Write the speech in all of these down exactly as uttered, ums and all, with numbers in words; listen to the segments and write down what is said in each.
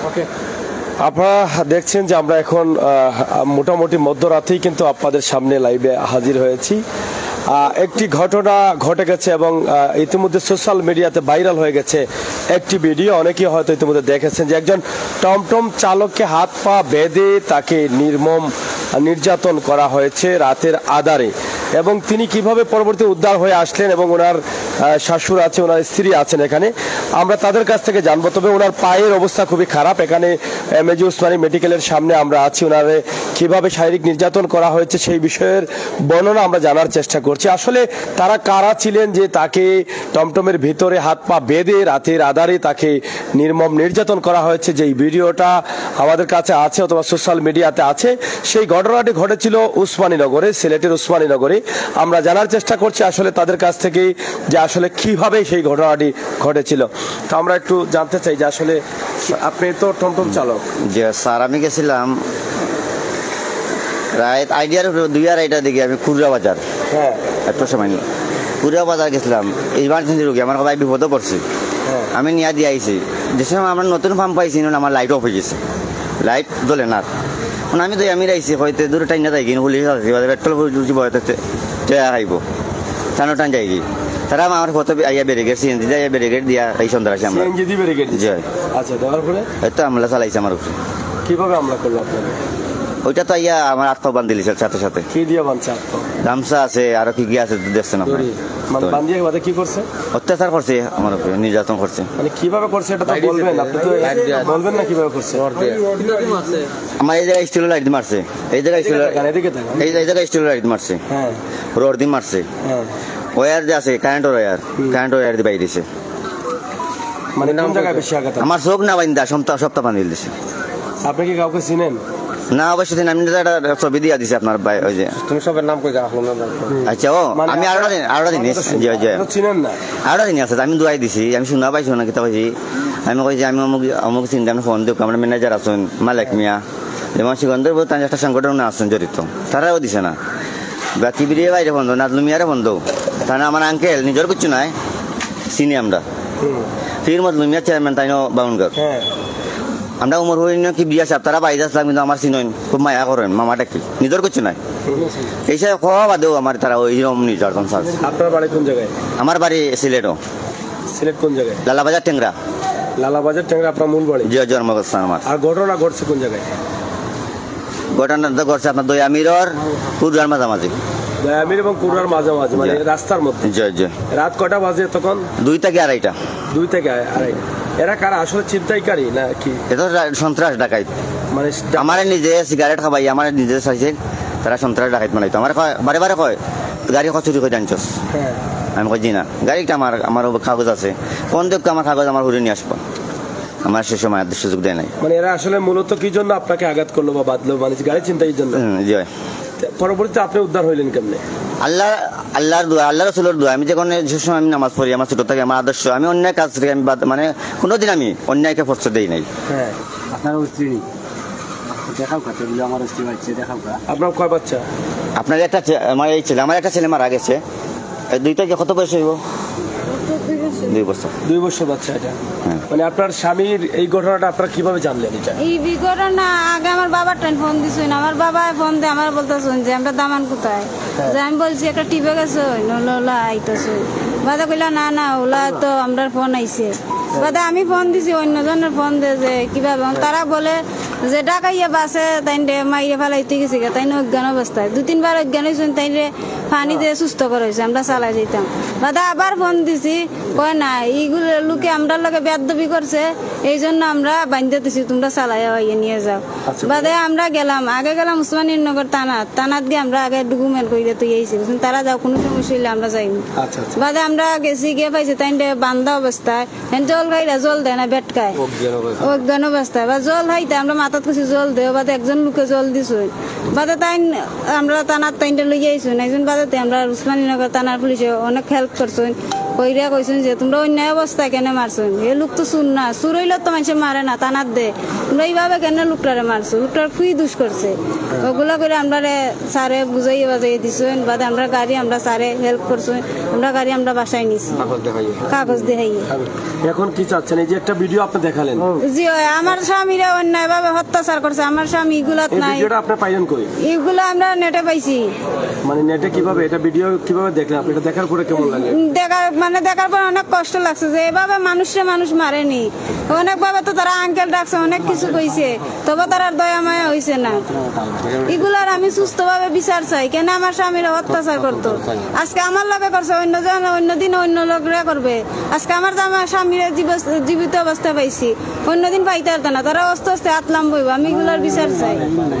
ওকে, আপনারা দেখছেন যে আমরা এখন মোটামুটি মধ্যরাতেই কিন্তু আপনাদের সামনে লাইভে হাজির হয়েছি। একটি ঘটনা ঘটে গেছে এবং ইতিমধ্যে সোশ্যাল মিডিয়াতে ভাইরাল হয়ে গেছে একটি ভিডিও, অনেকেই হয়তো ইতিমধ্যে দেখেছেন যে একজন টমটম চালককে হাত পা বেঁধে তাকে নির্মম নির্যাতন করা হয়েছে রাতের আধারে, এবং তিনি কিভাবে পরবর্তী উদ্ধার হয়ে আসলেন এবং ওনার শাশুড় আছে, ওনার স্ত্রী আছেন এখানে, আমরা তাদের কাছ থেকে জানবো। তবে ওনার পায়ের অবস্থা খুবই খারাপ। এখানে এম এ জি ওসমানী মেডিকেলের সামনে আমরা আছি, ওনার কিভাবে শারীরিক নির্যাতন করা হয়েছে সেই বিষয়ের বর্ণনা আমরা জানার চেষ্টা করছি। আসলে তারা কারা ছিলেন যে তাকে টমটমের ভিতরে হাত পা বেঁধে রাতের আধারে তাকে নির্মম নির্যাতন করা হয়েছে, যে ভিডিওটা আমাদের কাছে আছে অথবা সোশ্যাল মিডিয়াতে আছে। সেই ঘটনাটি ঘটেছিল উসমানীনগরে, সিলেটের উসমানীনগরে। আমরা জানার চেষ্টা করছি আসলে তাদের কাছ থেকে যে আসলে কিভাবে সেই ঘটনাটি ঘটেছিল। তো আমরা একটু জানতে চাই যে আসলে আপনি তো টমটম চালক। জি স্যার, আমি গেছিলাম রাত আইডিয়ার দুই আড়াইটার দিকে, আমি খুচরা বাজার, হ্যাঁ একটু সময় নিয়ে খুচরা বাজার গেছিলাম, ইমার্জেন্সি রোগী আমার ভাই বিপদে পড়ছে, আমি নিয়ে দিয়ে আইছি। যে সময় আমরা নতুন ফার্ম পাইছি আমার লাইট অফ হয়ে গেছে, লাইট জ্বলে না। আমি তো আমি রাইছি হয়তো দূরে টাইম না যাই কিনা পুলিশ পেট্রোল খাইব টানো টান যাই কি তারা আমার কত আইয়া ব্যারিকেড সিএনজি দিয়ে ব্যারিকেড দিয়া এই সন্ধ্যা আসি আমরা। আচ্ছা, দেওয়ার পরে হয়তো আমলা চালাইছে আমার উপরে। কিভাবে আমলা করলো আপনাকে? ওইটা তো আইয়া আমার আত্মা বান্ধ দিলিছে সাথে সাথে। কি দিয়ে বাঁধছে আত্মা? গামছা আছে, আরো কি কি আছে দেখছেন আপনারা। মানে বান্ধিয়ে বাদে কি করছে? অত্যাচার করছে আমার উপরে, নির্যাতন করছে। মানে কিভাবে করছে এটা তো বলবেন, আপনি তো বলবেন না কিভাবে করছে? আমার এই জায়গায় স্টিল লাইট মারছে, এই জায়গায় স্টিল এই জায়গায় স্টিল লাইট মারছে, হ্যাঁ রড দিয়ে মারছে, হ্যাঁ ওয়্যার যে আছে কারেন্ট ওয়্যার, কারেন্ট ওয়্যার দিয়ে বাইরে দিছে। মানে কোন জায়গায় বেশি আঘাত? আমার চোখ না বাইন্দা সপ্তাহ সপ্তাহ বান্ধি দিছে। আপনি কি কাউকে চিনেন? না অবশ্যই আমি একটা ছবি দিয়ে দিছি আপনার ভাই। ওই যে তুমি সবের নাম কই যা? আচ্ছা, ও আমি আরো দিন আরো জিনিস চিনেন না, আরো জিনিস আছে আমি দুয়াই দিছি, আমি শোনা পাইছি না কিতা পাইছি। আমি কই যে আমি অমুক অমুক চিন্তা আমি ফোন দিই, আমার ম্যানেজার আছেন মালিক মিয়া, যেমন সিগন্ধের তার একটা সংগঠন আছেন জড়িত, তারাও দিছে না। বাকি বিরিয়ে বাইরে বন্ধ, নাজলু মিয়ারে বন্ধ, তাই না আমার আঙ্কেল নিজের কিছু নাই, চিনি আমরা ফির মজলু মিয়া চেয়ারম্যান তাই বাউনগর, আমরা উমর হই না কি বিয়া সাহেব তারা বাইরে আসলাম, কিন্তু আমার চিনইন খুব মায়া করেন, মামাটা কি নিজের কিছু নাই। এইসব খাওয়া বাদেও আমার তারা ওই রকম নির্যাতন চালছে। আপনার বাড়ি কোন জায়গায়? আমার বাড়ি সিলেটও। সিলেট কোন জায়গায়? লালাবাজার টেংরা। লালাবাজার টেংরা আপনার মূল বাড়ি? জি, জন্মস্থান আমার। আর ঘটনা ঘটছে কোন জায়গায়? ঘটনাটা ঘটছে আপনার দই আমিরর কুরুয়ার মাঝামাঝি। আমির এবং কুরুয়ার মাঝামাঝি মানে রাস্তার মধ্যে? জি জি। রাত কটা বাজে তখন? দুই থেকে আড়াইটা। দুই থেকে আড়াইটা। এরা কারা আসলে ছিনতাইকারী না কি? এটা সন্ত্রাস ডাকাইত। মানে আমার নিজে সিগারেট খাবাই আমার নিজে চাইছে তারা সন্ত্রাস ডাকাইত বানাইতো। আমার বারে বারে কয় গাড়ি কত চুরি করে জানছস? আমি কই জি না, গাড়িটা আমার আমার কাগজ আছে, কোন দিক আমার কাগজ আমার ঘুরে নিয়ে আসবো, আমার সে সময় সুযোগ দেয় নাই। মানে এরা আসলে মূলত কি জন্য আপনাকে আঘাত করলো বা বাঁধলো, মানে গাড়ি ছিনতাইয়ের জন্য? জি। পরবর্তীতে আপনি উদ্ধার হইলেন কেমনে? আল্লাহ আল্লাহর দোয়া, আল্লাহ রাসূলের দোয়া। আমি যখন যে সময় আমি নামাজ পড়ি, আমার ছোট থেকে আমার আদর্শ, আমি অন্যায় কাজ থেকে আমি মানে কোনোদিন আমি অন্যায়কে প্রশ্রয় দেই নাই। হ্যাঁ। আপনার স্ত্রী দেখাও কত দিল আমার স্ত্রী বাচ্চা দেখাও কা। আপনার কয় বাচ্চা? আপনার একটা আমার এই ছেলে, আমার একটা ছেলে মারা গেছে। এই দুইটা কত বয়স হইব? দুই বছর। দুই বছর বাচ্চা এটা। মানে আপনার স্বামীর এই ঘটনাটা আপনারা কিভাবে জানলেন? এটা এই ঘটনা আগে আমার বাবার টাইম ফোন দিছেন, আমার বাবা ফোন দিয়ে আমার বলতেছেন যে আমরা দামান কোথায়, যে আমি বলছি একটা টিপে গেছে ওলা আইতেছে, বাদা কইলা না না ওলা তো আমরা ফোন আইছে, বাদা আমি ফোন দিছি অন্যজনের ফোন দিয়ে যে কিভাবে, তারা বলে যে ডাকাইয়া বাসে তাই মাইরে ফেলাইতে গেছে, তাই অজ্ঞান অবস্থায় দু তিনবার অজ্ঞান হয়েছেন, তাই পানি দিয়ে সুস্থ করে হয়েছে, আমরা চালাই যেতাম। বাদা আবার ফোন দিছি, কয় না এইগুলো লোকে আমরা লগে বেদবি করছে, এই জন্য আমরা বান্ধে দিছি, তোমরা চালাই নিয়ে যাও। বাদে আমরা গেলাম, আগে গেলাম উসমানীনগর থানাত, থানাত গিয়ে আমরা আগে ডকুমেন্ট করে তুই আইছি, তারা যাও কোনো সমস্যা হইলে আমরা যাইনি। বাদে আমরা গেছি, গিয়ে পাইছি তাই বান্ধা অবস্থায়, জল খাইরা জল দেয় না বেটকায় অজ্ঞান অবস্থায়, বা জল খাইতে আমরা মাথাত কিছু জল দেও, বাদে একজন লোকে জল দিছ, বাদে তাই আমরা থানার তাইনটা লইয়া আইসুন, একজন বাদে আমরা উসমানীনগর থানার পুলিশে অনেক হেল্প করছেন, কইরা কইছেন যে তোমরা অন্যায় অবস্থায় কেন মারছেন, এ লোক তো চুর না, চুর হইলে তো মানুষে মারে না, থানার দে তোমরা এইভাবে কেন লোকটারে মারছো, লোকটার কি দুষ করছে, ওগুলা করে আমরা স্যারে বুঝাইয়ে বাজাইয়ে দিছেন, বাদে আমরা গাড়ি আমরা স্যারে হেল্প করছো, আমরা গাড়ি আমরা বাসায় নিছি কাগজ দেখাইয়ে। এখন কি চাচ্ছেন? এই যে একটা ভিডিও আপনি দেখালেন, জি আমার স্বামীরা অন্যায় ভাবে অত্যাচার করছে, আমার স্বামী এগুলাত নাই। ভিডিওটা আপনি পাইলেন কই? এগুলো আমরা নেটে পাইছি। মানে নেটে কিভাবে, এটা ভিডিও কিভাবে দেখলেন আপনি? এটা দেখার পরে কেমন লাগে? দেখার মানে দেখার পর অনেক কষ্ট লাগছে যে এভাবে মানুষে মানুষ মারেনি, অনেক ভাবে তো তারা আঙ্কেল ডাকছে, অনেক কিছু কইছে, তবে তার আর দয়া মায়া হইছে না। এগুলার আমি সুস্থ ভাবে বিচার চাই, কেন আমার স্বামীরা অত্যাচার করতো, আজকে আমার লগে করছে, অন্য জন অন্যদিন অন্য লোকরা করবে। আজকে আমার আমার স্বামীরা জীবিত অবস্থা পাইছি, অন্যদিন পাইতে পারতো না, তারা অস্তে আস্তে আতলাম বইব। আমি এগুলার বিচার চাই।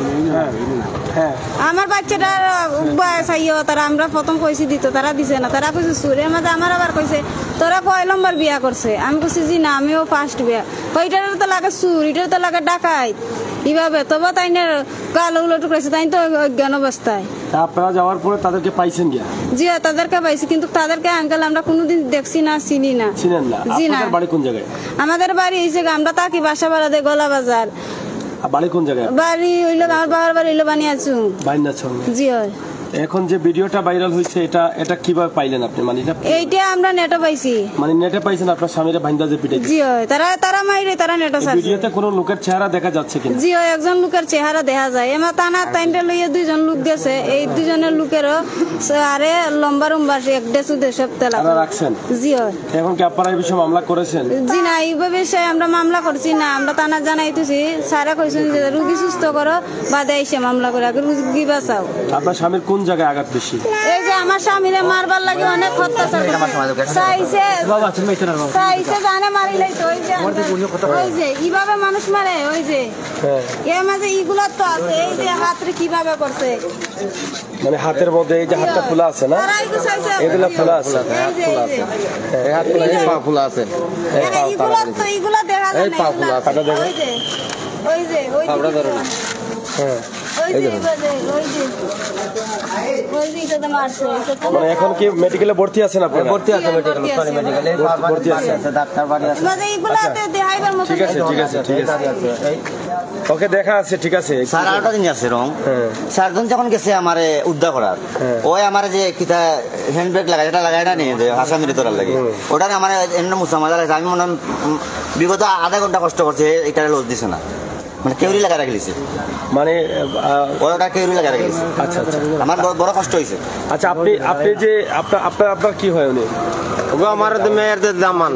আমার বাচ্চাটার চাইও তারা আমরা প্রথম পয়সা দিত, তারা দিছে না, তারা কইছে সুরের মাঝে আমার আবার কইছে তোরা কয় নম্বর বিয়া করছে, আমি কইছি জি না আমিও ফার্স্ট বিয়া, ওইটার তো লাগে সুর, এটার তো লাগে ডাকাইত, এইভাবে তবে তাই না গাল উলট করেছে, তাই তো অজ্ঞান অবস্থায়। আপনারা যাওয়ার পরে তাদেরকে পাইছেন গিয়া? জি তাদেরকে পাইছি, কিন্তু তাদেরকে আঙ্কেল আমরা কোনোদিন দেখছি না, চিনি না। চিনেন না? জি না। বাড়ি কোন জায়গায়? আমাদের বাড়ি এই জায়গায়, আমরা থাকি বাসা বাড়া দে গলা বাজার। বাড়ি কোন জায়গায়? বাড়ি হইলো আমার বাবার বাড়ি হইলো বানিয়াছু। বানিয়াছু? জি হয়। এখন যে ভিডিওটা ভাইরাল হয়েছে, এটা এটা কিভাবে পাইলেন আপনি? মানে এইটা আমরা নেটে পাইছি। মানে নেটে পাইছেন? আপনার স্বামীরা ভাইন্দা যে পিটাইছে? জি হয়, তারা তারা মাইরে তারা নেটে ছাড়ছে। ভিডিওতে কোন লোকের চেহারা দেখা যাচ্ছে কিনা? জি হয়, একজন লোকের চেহারা দেখা যায়। এমা টানা টাইনটা লইয়া দুইজন লোক গেছে, এই দুইজনের লোকেরও আরে লম্বা লম্বা এক দেড়শো দেড়শো তেলা রাখছেন। জি হয়। এখন কি আপনারা এই বিষয়ে মামলা করেছেন? জি না, এইভাবে আমরা মামলা করছি না, আমরা টানা জানাইতেছি, স্যারা কইছেন যে রুগী সুস্থ করো বাদে এসে মামলা করে, আগে রুগী বাঁচাও। আপনার স্বামীর কোন জায়গায় আঘাত বেশি? এই যে আমার স্বামীরে মারবার লাগে অনেক অত্যাচার চাইছে, চাইছে জানে মারি লাইতো, ওই যে ওই যে এইভাবে মানুষ মারে, ওই যে এর মাঝে এইগুলো তো আছে, এই যে হাতরে কিভাবে করছে, মানে হাতের মধ্যে এই যে হাতটা খোলা আছে না, এগুলো খোলা আছে, এই হাতগুলো পা খোলা আছে, এইগুলো তো এইগুলো দেখা যায় না, পাটা দেখো, ওই যে ওই যে ওই যে হ্যাঁ মানে এখন কি মেডিকেলে ভর্তি আছেন আপনারা? ভর্তি আছে মেডিকেলে, সরি মেডিকেলে ভর্তি আছে, ডাক্তার বাড়ি আছে। মানে এইগুলাতে দেখাইবার মত। ঠিক আছে ঠিক আছে ঠিক আছে, ওকে দেখা আছে, ঠিক আছে। স্যার আরেকটা জিনিস আছে রং, স্যারজন যখন গেছে আমারে উদ্ধার করার, ওই আমার যে কিতা হ্যান্ডব্রেক লাগাই, এটা লাগাই না নিয়ে যে হাসামিরে তোলার লাগে, ওটা আমার এমনি মুসা মজা লাগছে। আমি মনে বিগত আধা ঘন্টা কষ্ট করছে, এটা লস দিছে না, মানে কেউরি লাগা রাখলিছে, মানে ওটা কেউরি লাগা রাখলিছে। আচ্ছা আচ্ছা, আমার বড় কষ্ট হয়েছে। আচ্ছা আপনি আপনি যে আপনার আপনার আপনার কি হয় উনি? আমার মেয়ের দামান,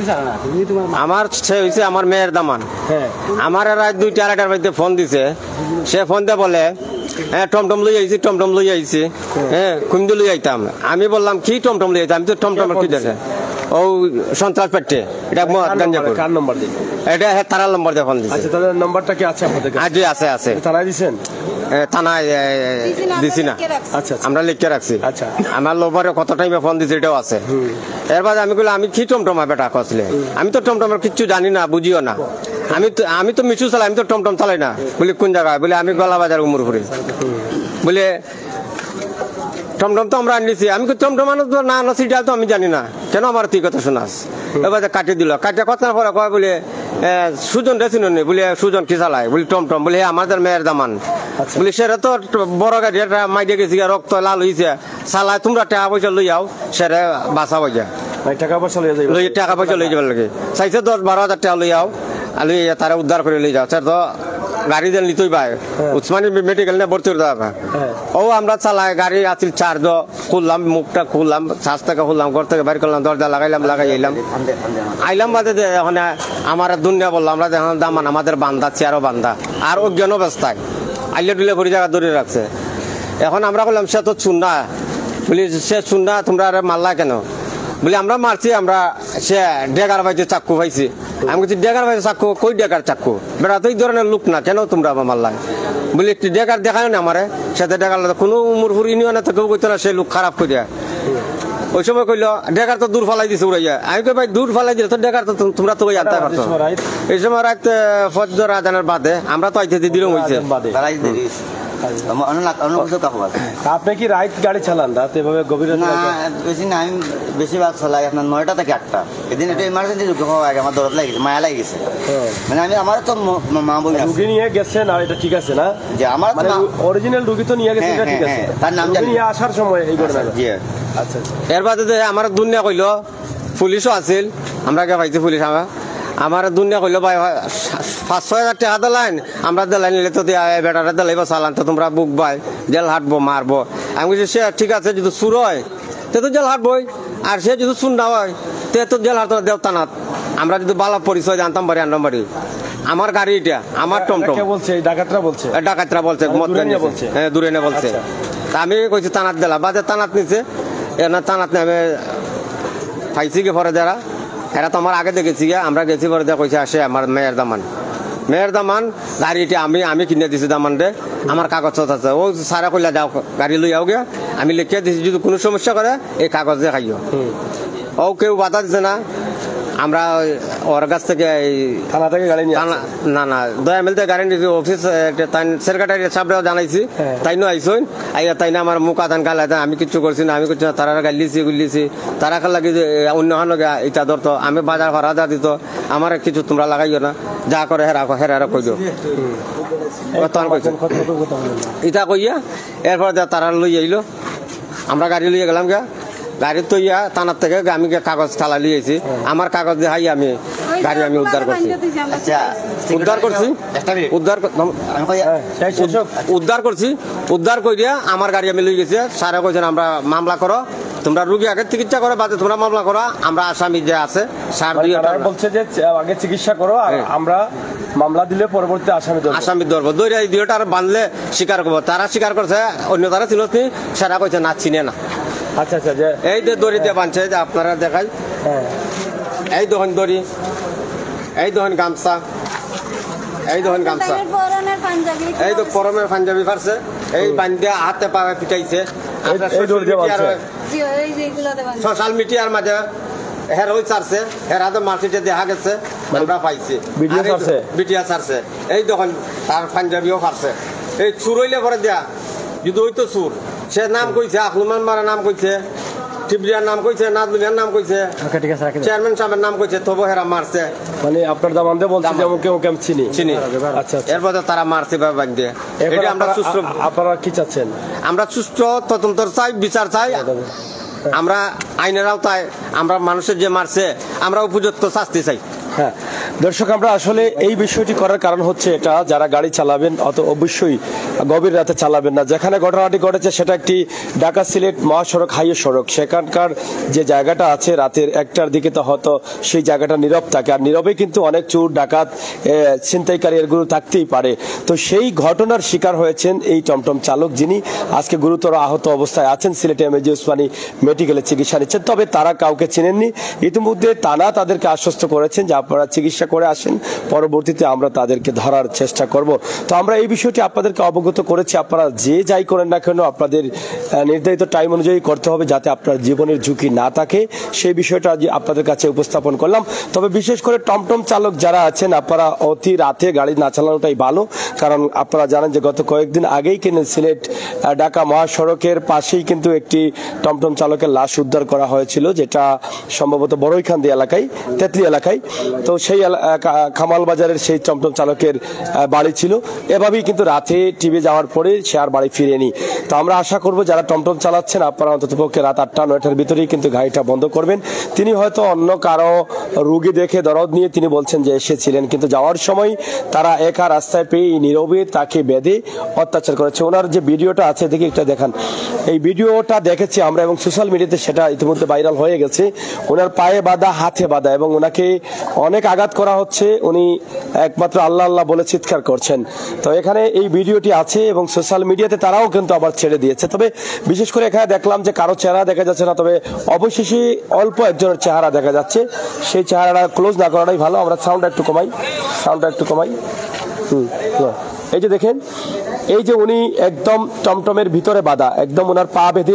আমার সে হয়েছে আমার মেয়ের দামান। হ্যাঁ, আমার রাত দুইটা আড়াইটার মধ্যে ফোন দিছে, সে ফোন দিয়ে বলে হ্যাঁ টমটম লই আইছি, টমটম লই আইছি, হ্যাঁ কুমদি লই আইতাম। আমি বললাম কি টমটম লই আইতাম? আমি তো টমটম কি দেখে ও সন্ত্রাস পেটে, এটা কার নম্বর দিন? এটা তারার নম্বর দিয়ে ফোন দিছে। আচ্ছা তাদের নম্বরটা কি আছে আপনাদের কাছে? জি আছে আছে। থানায় দিছেন? থানায় দিছি না, আচ্ছা আমরা লিখে রাখছি। আচ্ছা, আমার লোভারে কত টাইমে ফোন দিছে এটাও আছে। এর বাদে আমি বললাম আমি কি টমটমা বেটা কসলে, আমি তো টমটমের কিচ্ছু জানি না, বুঝিও না, আমি তো আমি তো মিশু চালাই, আমি তো টমটম চালাই না। বলি কোন জায়গায়? বলে আমি গলা বাজার উমরপুরে। বলে টমটম তো আমরা আনিছি। আমি টমটম না না সিটা তো আমি জানি না, কেন আমার তুই কথা শোনাস? এবার কাটি দিল, কাটিয়ে কথা পরে কয় বলে সুজন রেছিল নি, বলে সুজন কি চালায়? বলি টমটম। বলে আমাদের মেয়ের দামান। বলি সেটা তো বড় গাড়ি, একটা মাইডে গেছি, রক্ত লাল হয়েছে, চালায়, তোমরা টাকা পয়সা লই যাও, সেটা বাঁচা বইয়া টাকা পয়সা লই লই টাকা পয়সা লই যাবার লাগে, চাইছে দশ বারো হাজার টাকা লই যাও, লই তারা উদ্ধার করে লই যাও। স্যার তো গাড়ি দেন নিতই ভাই উসমানী মেডিকেল নিয়ে ভর্তি করে দেওয়া। ও আমরা চালাই, গাড়ি আছিল চার দ খুললাম, মুখটা খুললাম, শ্বাস থেকে খুললাম, ঘর থেকে বাইর করলাম, দরজা লাগাইলাম, লাগাই এলাম, আইলাম বাদে ওখানে আমার দুনিয়া বললাম আমরা দেখলাম দামান আমাদের বান্ধা, চেয়ারও বান্ধা, আর অজ্ঞান অবস্থায় আইলে টুলে ভরি জায়গা ধরে রাখছে। এখন আমরা বললাম সে তো চুন্না, বলি সে চুন্না তোমরা আরে মারলা কেন? বলি আমরা মারছি, আমরা সে ডেগার বাইতে চাক্কু পাইছি। আমি বলছি ডেগার বাইতে চাক্কু? কই ডেগার চাক্কু? বেড়া তো এই ধরনের লোক না, কেন তোমরা মারলাই? বলি একটু ডেগার দেখায় না আমারে, সাথে ডেগার কোনো উমরপুর ইউনিয়নে তো কেউ কইতো না সে লোক খারাপ করিয়া। ওই সময় কইলো ডেগার তো দূর ফালাই দিছে উড়াইয়া। আমি কই ভাই দূর ফালাই দিলে তো ডেগার তো তোমরা তো আনতে পারতো। এই সময় রাত ফজর আজানের বাদে আমরা তো আইতে দিলাম হইছে অন্য কিছু কাকু আছে। আপনি কি রাইট গাড়ি চালান রাতে এভাবে গভীর রাতে? না বেশি না, আমি বেশিরভাগ চলাই আপনার নয়টা থেকে আটটা। এদিন একটু ইমার্জেন্সি যুগ হওয়া আগে আমার দরদ লাগিয়েছে, মায়া লাগিয়েছে। মানে আমি আমার তো মা বই রুগী নিয়ে গেছেন আর এটা ঠিক আছে না, যে আমার অরিজিনাল রুগী তো নিয়ে গেছে, এটা ঠিক আছে। তার নাম নিয়ে আসার সময় এই ঘটনা। জি আচ্ছা। এর বাদে আমার দুনিয়া কইল পুলিশও আছিল, আমরা কে পাইছি পুলিশ। আমার আমার দুনিয়া কইল ভাই পাঁচ ছয় হাজার টাকা দিলাইন, আমরা দিলাই নিলে তো বেটারা দিলাইব চালান, তো তোমরা বুক ভাই জেল হাঁটবো মারবো। আমি বলছি সে ঠিক আছে, যদি চুর হয় তে তো জেল হাঁটবই, আর সে যদি চুর না হয় তে তো জেল হাঁটতো দেবতানাথ। আমরা যদি বালা পরিচয় জানতাম পারি আনতাম পারি। আমার গাড়ি এটা, আমার টমটম বলছে, ডাকাতরা বলছে, ডাকাতরা বলছে, হ্যাঁ দূরে নিয়ে বলছে। তা আমি কইছি তানাত দিলা, বাজে তানাত নিছে, এনা তানাত নামে পাইছি গে পরে যারা এরা তো আমার আগে দেখেছি, আমরা গেছি পরে যা কইছে আসে আমার মেয়ের দামান, মেয়ের দামান গাড়িটা আমি আমি কিনে দিছি দামান রে, আমার কাগজ আছে। ও সারা কইলা যাও গাড়ি লই আও গে, আমি লিখে দিছি যদি কোনো সমস্যা করে এই কাগজ দিয়ে খাইও। ও কেউ বাধা দিছে না। আমরা ওর কাছ থেকে থানা থেকে গাড়ি নিয়ে, না না দয়া মিলতে গাড়ি নিয়েছি, অফিস সেক্রেটারি সাহেবরাও জানাইছি, তাই নো আইসুন আইয়া তাই না আমার মুখ আদান গালা, আমি কিছু করছি না, আমি কিছু তারা গালিছি গুলিছি, তারা খাল লাগি অন্য হানো গা এটা ধরতো, আমি বাজার ভাড়া যা দিত, আমার কিছু তোমরা লাগাইও না, যা করে হেরা হেরা কই দিও এটা কইয়া। এরপর তারা লই আইলো, আমরা গাড়ি লইয়া গেলাম গা, গাড়ি তো ইয়া থানার থেকে আমি কাগজ থালা লিয়েছি, আমার কাগজ দিয়ে হাই আমি গাড়ি আমি উদ্ধার করছি। উদ্ধার করছি উদ্ধার উদ্ধার করছি উদ্ধার করিয়া আমার গাড়ি আমি লই গেছি। স্যারে কইছেন আমরা মামলা করো, তোমরা রুগী আগে চিকিৎসা করো, বাদে তোমরা মামলা করো, আমরা আসামি যে আছে স্যার বলছে যে আগে চিকিৎসা করো, আমরা মামলা দিলে পরবর্তী আসামি আসামি ধরবো, দৈরা এই দুইটা বাঁধলে স্বীকার করবো। তারা স্বীকার করছে, অন্য তারা ছিল স্যারা কইছে না চিনে না। আচ্ছা আচ্ছা, এই যে দড়ি দিয়ে বাঁধছে যে আপনারা দেখাই, এই দোকান দড়ি, এই দোকান গামছা, এই দোকান গামছা, এই তো পরমের পাঞ্জাবি ফারছে, এই বান্ধিয়া হাতে পা পিটাইছে। সোশ্যাল মিডিয়ার মাঝে হের ওই ছাড়ছে, হের হাতে মার্কেটে দেখা গেছে, আমরা পাইছি ভিডিও ছাড়ছে। এই দোকান তার পাঞ্জাবিও ফারছে, এই চুর হইলে পরে দেয়া যদি ওই তো চুর, সে নাম কইছে, আখলুমান মারা নাম কইছে, টিবরিয়ার নাম কইছে, নাজমিয়ার নাম কইছে, চেয়ারম্যান সাহেবের নাম কইছে, তবু হেরা মারছে। মানে আপনার দামান দিয়ে বলছে যে ওকে ওকে আমি চিনি চিনি। আচ্ছা, এরপর তারা মারছে বাবা দিয়ে। এটা আমরা সুস্থ, আপনারা কি চাচ্ছেন? আমরা সুস্থ তদন্ত চাই, বিচার চাই, আমরা আইনের আওতায়, আমরা মানুষের যে মারছে আমরা উপযুক্ত শাস্তি চাই। হ্যাঁ দর্শক, আমরা আসলে এই বিষয়টি করার কারণ হচ্ছে এটা, যারা গাড়ি চালাবেন অত অবশ্যই গভীর রাতে চালাবেন না। যেখানে ঘটনাটি ঘটেছে সেটা একটি ঢাকা সিলেট মহাসড়ক হাইওয়ে সড়ক, সেখানকার যে জায়গাটা আছে রাতের একটার দিকে তো হয়তো সেই জায়গাটা নীরব থাকে, আর নীরবে কিন্তু অনেক চোর ডাকাত ছিনতাইকারী এগুলো থাকতেই পারে। তো সেই ঘটনার শিকার হয়েছেন এই টমটম চালক, যিনি আজকে গুরুতর আহত অবস্থায় আছেন, সিলেটে এম এ জি ওসমানী মেডিকেলে চিকিৎসা নিচ্ছেন। তবে তারা কাউকে চেনেননি, ইতিমধ্যে তারা তাদেরকে আশ্বস্ত করেছেন যে আপনারা চিকিৎসা করে আসেন, পরবর্তীতে আমরা তাদেরকে ধরার চেষ্টা করব। তো আমরা এই বিষয়টি আপনাদেরকে অবগত করেছি, আপনারা যে যাই করেন না কেন আপনাদের নির্ধারিত টাইম অনুযায়ী করতে হবে, যাতে আপনার জীবনের ঝুঁকি না থাকে, সেই বিষয়টা আপনাদের কাছে উপস্থাপন করলাম। তবে বিশেষ করে টমটম চালক যারা আছেন, আপনারা অতি রাতে গাড়ি না চালানোটাই ভালো, কারণ আপনারা জানেন যে গত কয়েকদিন আগেই কিন্তু সিলেট ঢাকা মহাসড়কের পাশেই কিন্তু একটি টমটম চালকের লাশ উদ্ধার করা হয়েছিল, যেটা সম্ভবত বড়ইখান্দি এলাকায়, তেতলি এলাকায়। তো সেই খামাল বাজারের সেই টমটম চালকের বাড়ি ছিল। এভাবেই কিন্তু রাতে টিভি যাওয়ার পরে সে আর বাড়ি ফিরেনি। তো আমরা আশা করব যারা টমটম চালাচ্ছেন আপনারা অন্ততপক্ষে রাত আটটা নয়টার ভিতরেই কিন্তু গাড়িটা বন্ধ করবেন। তিনি হয়তো অন্য কারো রুগী দেখে দরদ নিয়ে তিনি বলছেন যে এসেছিলেন, কিন্তু যাওয়ার সময় তারা একা রাস্তায় পেয়ে নীরবে তাকে বেঁধে অত্যাচার করেছে। ওনার যে ভিডিওটা আছে দেখি একটা দেখান, এই ভিডিওটা দেখেছি আমরা এবং সোশ্যাল মিডিয়াতে সেটা ইতিমধ্যে ভাইরাল হয়ে গেছে। ওনার পায়ে বাঁধা, হাতে বাঁধা এবং ওনাকে অনেক আঘাত করা হচ্ছে, উনি একমাত্র আল্লাহ আল্লাহ বলে চিৎকার করছেন। তো এখানে এই ভিডিওটি আছে এবং সোশ্যাল মিডিয়াতে তারাও কিন্তু আবার ছেড়ে দিয়েছে। তবে বিশেষ করে এখানে দেখলাম যে কারো চেহারা দেখা যাচ্ছে না, তবে অবশেষে অল্প একজনের চেহারা দেখা যাচ্ছে। সেই চেহারাটা ক্লোজ না করাটাই ভালো। আমরা সাউন্ডটা একটু কমাই, সাউন্ডটা একটু কমাই। হুম, এই যে দেখেন, এই যে উনি একদম টমটমের ভিতরে বাঁধা, একদম ওনার পা বেঁধে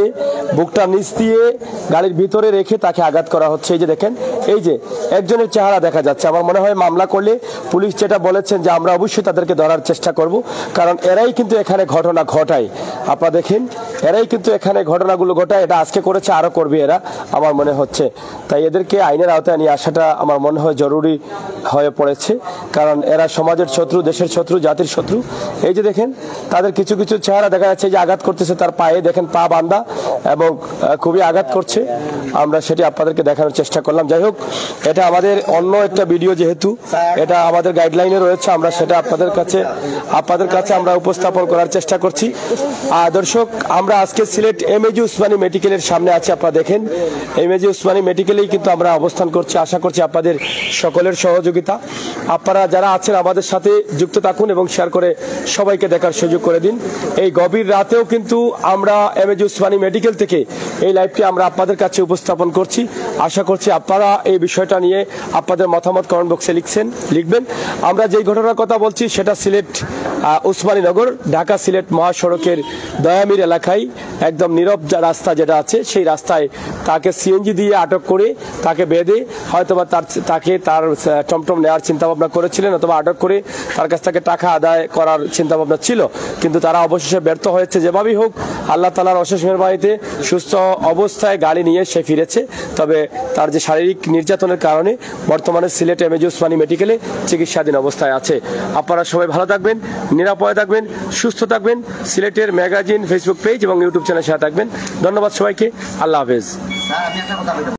বুকটা নিচ দিয়ে গাড়ির ভিতরে রেখে তাকে আঘাত করা হচ্ছে। এই যে দেখেন, এই যে একজনের চেহারা দেখা যাচ্ছে। আমার মনে হয় মামলা করলে পুলিশ যেটা বলেছেন যে আমরা অবশ্যই তাদেরকে ধরার চেষ্টা করব, কারণ এরাই কিন্তু এখানে ঘটনা ঘটায়। আপনারা দেখেন, এরাই কিন্তু এখানে ঘটনাগুলো ঘটায়। এটা আজকে করেছে, আরো করবে এরা আমার মনে হচ্ছে। তাই এদেরকে আইনের আওতায় নিয়ে আসাটা আমার মনে হয় জরুরি হয়ে পড়েছে, কারণ এরা সমাজের শত্রু, দেশের শত্রু, জাতির শত্রু। এই যে দেখেন, তাদের কিছু কিছু চেহারা দেখা যাচ্ছে যে আঘাত করতেছে তার পায়ে, দেখেন পা বাঁধা এবং খুবই আঘাত করছে। আমরা সেটি আপনাদেরকে দেখানোর চেষ্টা করলাম। যাই হোক, এটা আমাদের অন্য একটা ভিডিও, যেহেতু এটা আমাদের গাইডলাইনে রয়েছে, আমরা সেটা আপনাদের কাছে আপনাদের কাছে আমরা উপস্থাপন করার চেষ্টা করছি। আর দর্শক, আমরা আজকে Sylhet M A G Osmani মেডিকেলের সামনে আছি। আপনারা দেখেন, এম এ জি উসমানী মেডিকেলেই কিন্তু আমরা অবস্থান করছি। আশা করছি আপনাদের সকলের সহযোগিতা। আপনারা যারা আছেন আমাদের সাথে যুক্ত থাকুন এবং শেয়ার করে সবাইকে দেখার সুযোগ করে দিন। এই গভীর রাতেও কিন্তু আমরা M A G Osmani medical থেকে এই লাইভটি আমরা আপনাদের কাছে উপস্থাপন করছি। আশা করছি আপনারা এই বিষয়টা নিয়ে আপনাদের মতামত কমেন্ট বক্সে লিখছেন লিখবেন। আমরা যেই ঘটনার কথা বলছি সেটা সিলেট উসমানীনগর ঢাকা সিলেট মহাসড়কের দয়ামির এলাকায় একদম নীরব রাস্তা যেটা আছে, সেই রাস্তায় তাকে সিএনজি দিয়ে আটক করে তাকে বেঁধে হয়তোবা তার তাকে তার টমটম নেওয়ার চিন্তা ভাবনা করেছিলেন, অথবা আটক করে তার কাছ থেকে টাকা আদায় করার চিন্তা ভাবনা ছিল, কিন্তু তারা অবশেষে ব্যর্থ হয়েছে। যেভাবেই হোক, আল্লাহ তাআলার অশেষ মেহেরবানিতে সুস্থ অবস্থায় গাড়ি নিয়ে সে ফিরেছে। তবে তার যে শারীরিক নির্যাতনের কারণে বর্তমানে Sylhet M A G Osmani মেডিকেলে চিকিৎসাধীন অবস্থায় আছে। আপনারা সবাই ভালো থাকবেন, নিরাপদে থাকবেন, সুস্থ থাকবেন। সিলেটের ম্যাগাজিন ফেসবুক পেজ এবং ইউটিউব চ্যানেলের সাথে থাকবেন। ধন্যবাদ সবাইকে। আল্লাহ হাফেজ।